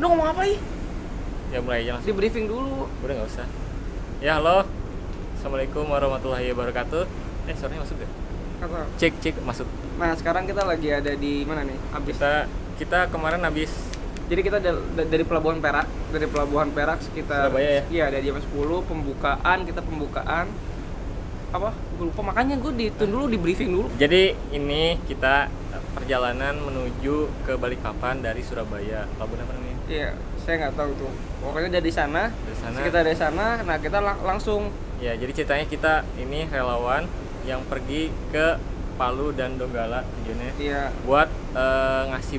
Lu ngomong apa ih? Ya mulai aja langsung. Di briefing dulu. Udah nggak usah. Ya halo. Assalamualaikum warahmatullahi wabarakatuh. Suaranya masuk gak? Kata. Cek masuk. Nah sekarang kita lagi ada di mana nih? Abis. Kita kemarin habis. Jadi kita dari Pelabuhan Perak, sekitar Surabaya ya? Iya, dari jam 10 pembukaan. Apa? Gue lupa, makanya gue dulu di briefing dulu. Jadi ini kita perjalanan menuju ke Balikpapan dari Surabaya. Pelabuhan apa namanya? Iya, saya nggak tahu tuh. Pokoknya dari sana. Sekitar dari sana. Nah kita langsung. Ya, jadi ceritanya kita ini relawan yang pergi ke Palu dan Donggala tujuannya. Iya. Buat ngasih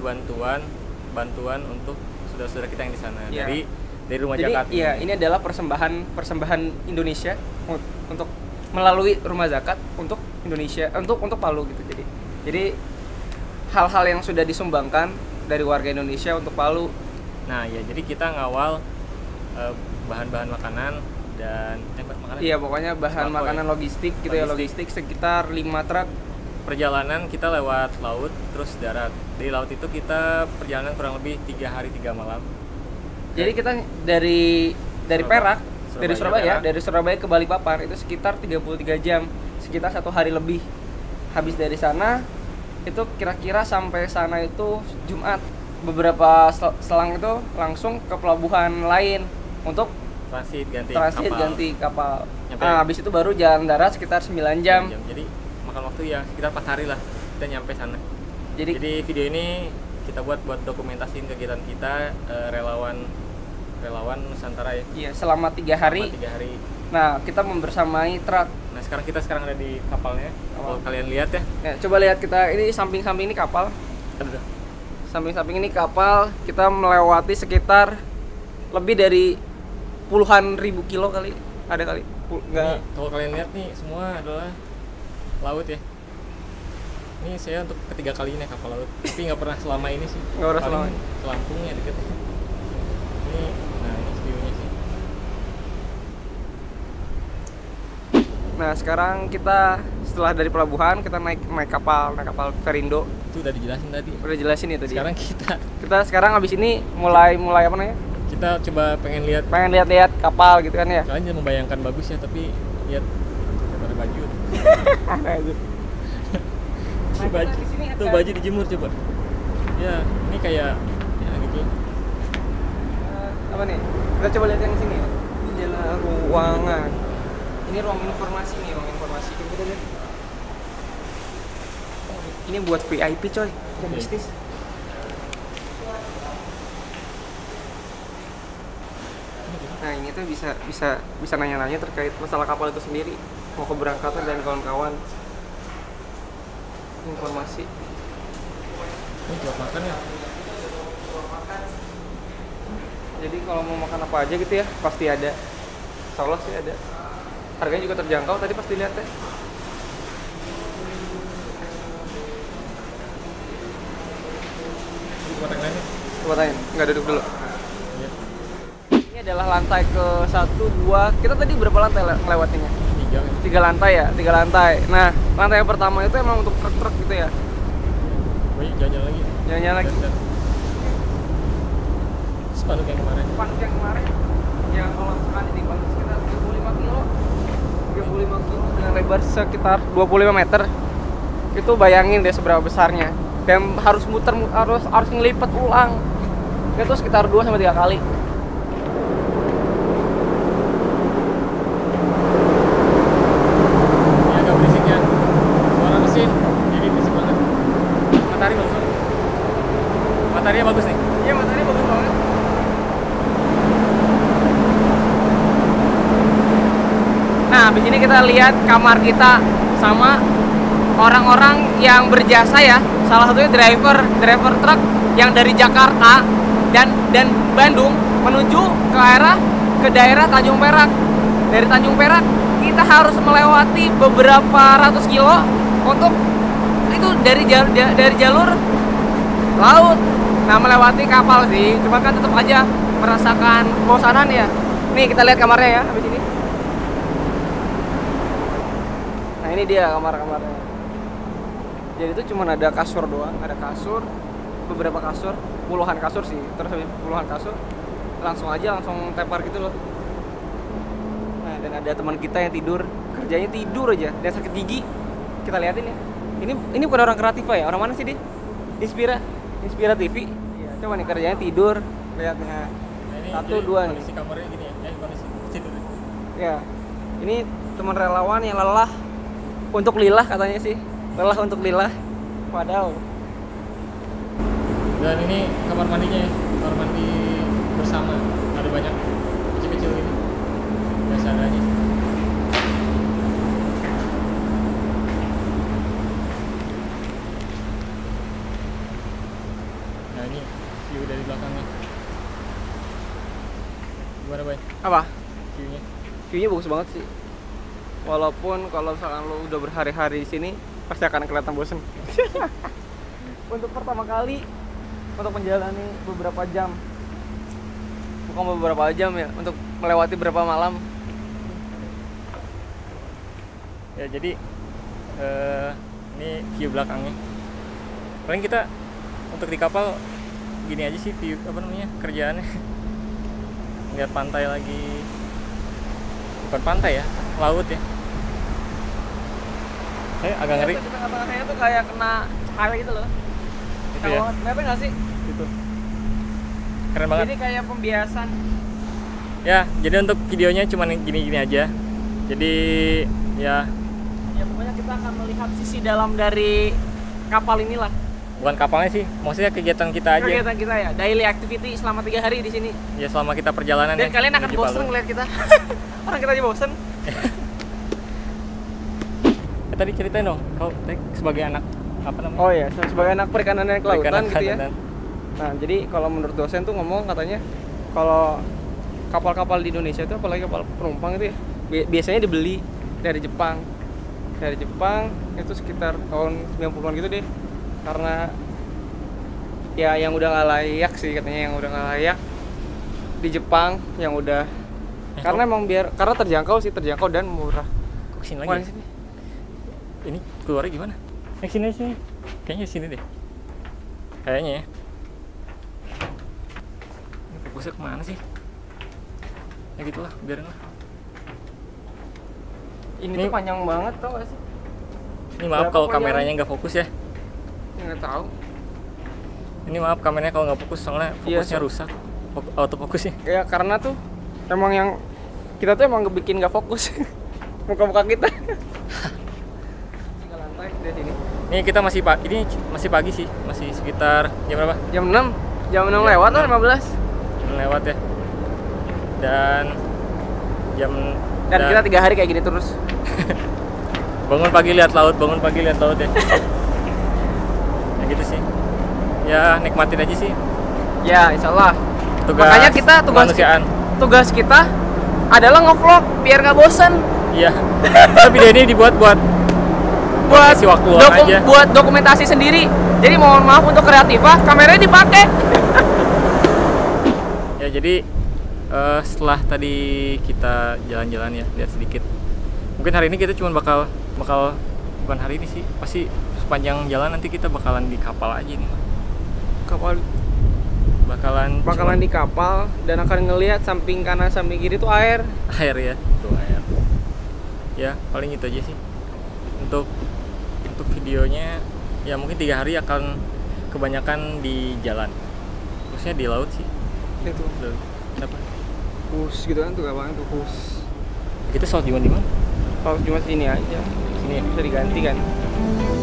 bantuan untuk saudara-saudara kita yang di sana. Iya. Dari Rumah Zakat. Iya, ini adalah persembahan Indonesia untuk melalui Rumah Zakat untuk Indonesia, untuk Palu gitu. Jadi hal-hal yang sudah disumbangkan dari warga Indonesia untuk Palu. Nah, ya jadi kita ngawal bahan-bahan makanan dan makanan. Iya, pokoknya bahan makanan logistik gitu ya, logistik sekitar 5 truk. Perjalanan kita lewat laut terus darat. Di laut itu kita perjalanan kurang lebih 3 hari 3 malam. Jadi kita dari Perak, dari Surabaya ke Balikpapan itu sekitar 33 jam, sekitar 1 hari lebih. Habis dari sana itu kira-kira sampai sana itu Jumat. Beberapa selang itu langsung ke pelabuhan lain untuk transit ganti kapal. Nah, habis itu baru jalan darat sekitar 9 jam. Jadi makan waktu ya sekitar 4 hari lah kita nyampe sana. Jadi video ini kita buat dokumentasiin kegiatan kita relawan Nusantara ya. Iya, selama 3 hari. Nah, kita membersamai truk. Nah, sekarang ada di kapalnya. Kalau kalian lihat ya. Coba lihat kita ini samping-samping ini kapal. Aduh. Samping-samping ini kapal, kita melewati sekitar lebih dari puluhan ribu kilo kali. Ada kali. Enggak. Kalau kalian lihat nih semua adalah laut ya. Ini saya untuk ketiga kali naik kapal laut, tapi nggak pernah selama ini sih. Nggak pernah selama ini. Lampungnya deket. Ini view-nya sih. Nah sekarang kita setelah dari pelabuhan kita naik kapal Verindo. Itu udah dijelasin tadi. Udah jelasin itu tadi. Sekarang kita sekarang abis ini mulai apa namanya? Kita coba pengen lihat kapal gitu kan ya. Kalian jangan membayangkan bagus ya, tapi lihat ada baju. Tuh baju dijemur coba. Ya, ini kayak ya gitu. Apa nih? Kita coba lihat yang sini ya. Jendela ruangan. Ini ruang informasi kita lihat. Ini buat VIP coy, dan bisnis. Nah ini tuh bisa nanya-nanya terkait masalah kapal itu sendiri, mau keberangkatan dan kawan-kawan. Informasi. Ini buat makan ya. Jadi kalau mau makan apa aja gitu ya pasti ada. Insya Allah sih ada. Harganya juga terjangkau, tadi pasti lihat ya. Coba tanya, nggak duduk dulu. Iya. Ini adalah lantai ke 1, 2. Kita tadi berapa lantai ngelewatinya? 3 lantai ya, 3 lantai. Nah, lantai yang pertama itu emang untuk truk-truk gitu ya. Jalan-jalan lagi. Spanduk yang kemarin. Ya kalau misalkan ditimbang sekitar 35 kilo dengan lebar sekitar 25 meter. Itu bayangin deh seberapa besarnya. Dan harus harus ngelipet ulang. Itu sekitar 2-3 kali. Ini agak berisik ya. Suara mesin jadi berisik banget. Mataharinya bagus nih. Iya, mataharinya bagus banget. Nah, habis ini kita lihat kamar kita sama orang-orang yang berjasa ya. Salah satunya driver truk yang dari Jakarta dan Bandung menuju ke daerah Tanjung Perak. Dari Tanjung Perak kita harus melewati beberapa ratus kilo untuk itu dari jalur laut. Nah, melewati kapal sih, cuma kan tetap aja merasakan kebosanan ya. Nih kita lihat kamarnya ya habis ini. Nah ini dia kamar-kamarnya. Jadi itu cuma ada kasur doang, ada kasur, beberapa kasur, puluhan kasur sih, terus puluhan kasur, langsung tepar gitu loh. Nah, dan ada teman kita yang kerjanya tidur aja dan sakit gigi. Kita liatin ya. Ini bukan orang kreatif ya? Orang mana sih dia? Inspira TV. Iya, coba nih kerjanya tidur, lihatnya. Nah, 1, 2 nih. Kondisi kamarnya gini ya, kondisi tidur. Ya, ini teman relawan yang lelah untuk lillah katanya sih, lelah untuk lillah. Padahal. Dan ini kamar mandinya ya, kamar mandi bersama. Ada banyak kecil-kecil ini. Biasa ada aja. Nah ini view dari belakangnya. Gimana Bay? Apa? View-nya? View-nya bagus banget sih. Walaupun kalau misalkan lo udah berhari-hari di sini pasti akan kelihatan bosen. Untuk pertama kali untuk menjalani beberapa jam, bukan beberapa jam ya, untuk melewati beberapa malam. Ya jadi ini view belakangnya. Paling kita untuk di kapal gini aja sih view kerjaannya. Lihat pantai lagi, bukan pantai ya, laut ya. Saya agak ngeri. Di tengah-tengahnya tuh kayak kena cahaya gitu loh. Itu ya. Kelihatan nggak sih? Gitu. Keren banget. Jadi kayak pembiasan. Ya, jadi untuk videonya cuma gini-gini aja. Jadi ya Pokoknya kita akan melihat sisi dalam dari kapal inilah. bukan kapalnya sih, maksudnya kegiatan kita aja. Kegiatan kita ya, daily activity selama 3 hari di sini. Ya selama kita perjalanan. Dan ya, kalian akan menuju bosen Palu. ngeliat kita. Orang kita aja bosen. Tadi ceritain dong, kau sebagai anak apa namanya? Oh iya, sebagai anak perikanan dan kelautan Perikanan gitu ya. dan Nah, jadi kalau menurut dosen tuh ngomong katanya kalau kapal-kapal di Indonesia itu apalagi kapal penumpang itu ya biasanya dibeli dari Jepang. Dari Jepang itu sekitar tahun 90-an gitu deh. Karena ya yang udah nggak layak sih katanya, yang udah nggak layak di Jepang yang udah karena emang karena terjangkau dan murah. Kok kesini lagi? Wah, Ya? Ini keluarnya gimana? Sini. Kayaknya sini deh. Kayaknya ya. Ini fokusnya kemana sih? Ya gitulah, biarin lah. Ini Nih. tuh panjang banget tau gak sih? Ini maaf Berapa kalau panjang? kameranya nggak fokus ya. Nggak tahu. Ini maaf kameranya kalau nggak fokus soalnya Iya, fokusnya rusak. Autofokusnya. Ya karena tuh emang yang kita tuh emang bikin nggak fokus muka-muka kita. Tinggal lantai dari sini. Ini kita ini masih pagi sih, masih sekitar jam berapa? Jam 6 lewat atau 15? Jam lewat ya. Dan Kita 3 hari kayak gini terus. bangun pagi lihat laut ya. Ya gitu sih. Ya nikmatin aja sih. Ya insyaallah. Tugas Makanya kita tugas kita adalah ngevlog biar nggak bosen. Iya. Tapi video ini dibuat buat isi waktu luang aja. Buat dokumentasi sendiri. Jadi mohon maaf untuk kreatifah, kameranya dipakai. Ya jadi setelah tadi kita jalan-jalan ya, lihat sedikit. Mungkin hari ini kita cuma bakal bukan hari ini sih, pasti sepanjang jalan nanti kita bakalan di kapal aja nih. Bakalan di kapal dan akan ngelihat samping kanan samping kiri tuh air. air ya, tuh air. Ya paling itu aja sih untuk videonya. Ya mungkin 3 hari akan kebanyakan di jalan, terusnya di laut sih. Itu Apa? hus gitu kan tuh gampang tuh hus. Kita sholat di mana? Kalau cuma sini aja, Sini ya? bisa diganti kan.